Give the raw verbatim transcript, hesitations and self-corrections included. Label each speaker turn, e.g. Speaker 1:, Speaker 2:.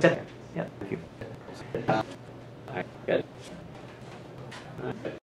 Speaker 1: Yeah, thank you.
Speaker 2: Uh, all right, good. All right.